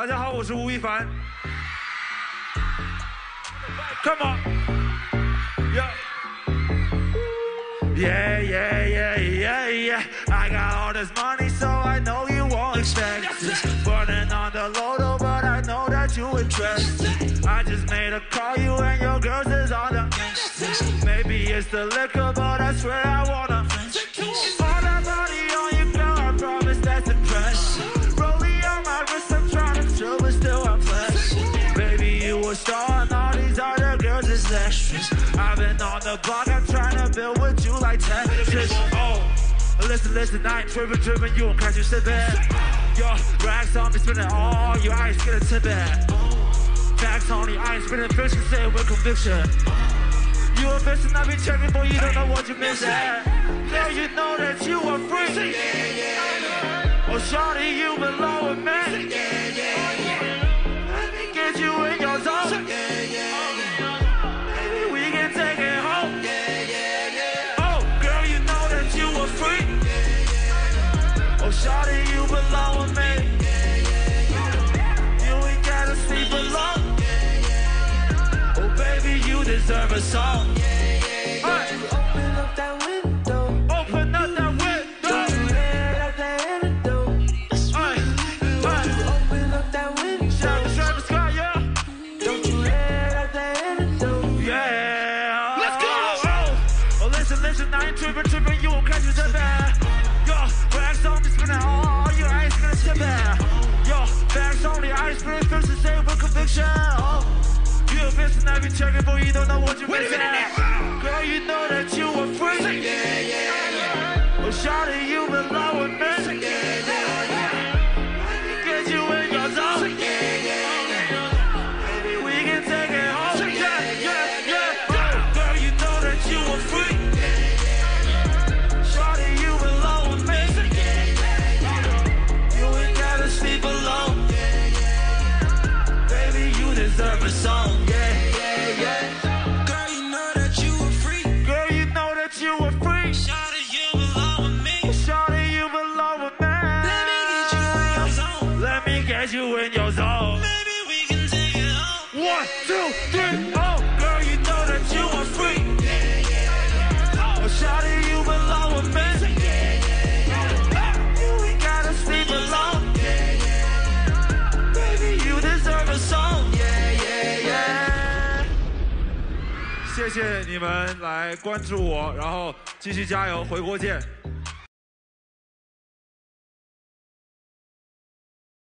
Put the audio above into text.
大家好，我是吴亦凡。Come on, yeah, yeah, yeah, yeah, yeah. I got all this money, so I know you won't expect this. Burning on the lotto, but I know that you interested. I just made a call, you and your girls is on the. Maybe it's the liquor, but I swear I wanna. All that body on you, girl, I promise that's impressive. Rolling on my wrist, I'm trying to chill, but still I'm blessed. Baby, you a star, and all these other girls is extras. I've been on the block, I'm trying to build with you like Tetris. Oh, listen, I ain't tripping, you won't catch you sipping. Yo, racks on me, spinning all your eyes, get a tip it. Facts only, I ain't spinning fiction, say it with conviction. You a bitch and I be checking, boy, you don't know what you missing. Girl, you know that you are free. Oh, shawty, you belong with me. Let me get you in your zone. Maybe we can take it home. Oh, girl, you know that you are free. Oh, shawty, you belong with me. You ain't gotta sleep alone. Oh, baby, you deserve a song. Open up that window. Open up that window. Don't you let out that antidote. Open up that window. Travis Scott, yeah. Don't you let out that antidote. Yeah. Let's go. Oh, listen, I ain't tripping, you won't catch me tripping. Yo, racks on me, spinning all your eyes gonna tip it. Yo, facts only, I ain't spinning fish to say with conviction. Oh, you a bitch and I be checking, but you don't know what you're missing. Girl, you know that you are free. Oh, shawty, you belong with me. Let me get you in your zone. Maybe we can take it home. Yeah. Girl, you know that you are free. Shawty, you belong with me. You ain't gotta sleep alone. Baby, you deserve a song. Yeah. Girl, you know that you are free. Girl, you know that you are free. Shawty, you belong with me. Shawty, you belong with me. Let me get you in your Let me get you in your zone. zone. Maybe we can take it home. 1, 2, 3, oh, girl, you know that you are free. Oh, shawty, you belong with me. You ain't gotta sleep alone. Baby, you deserve a song. Yeah. 谢谢你们来关注我，然后继续加油，回国见。